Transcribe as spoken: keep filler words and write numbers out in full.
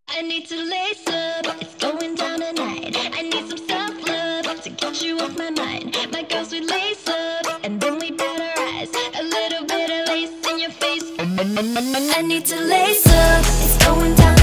I need to lace up, it's going down tonight. I need some self-love to get you off my mind. My girls, we lace up, and then we bat our eyes. A little bit of lace in your face. I need to lace up, it's going down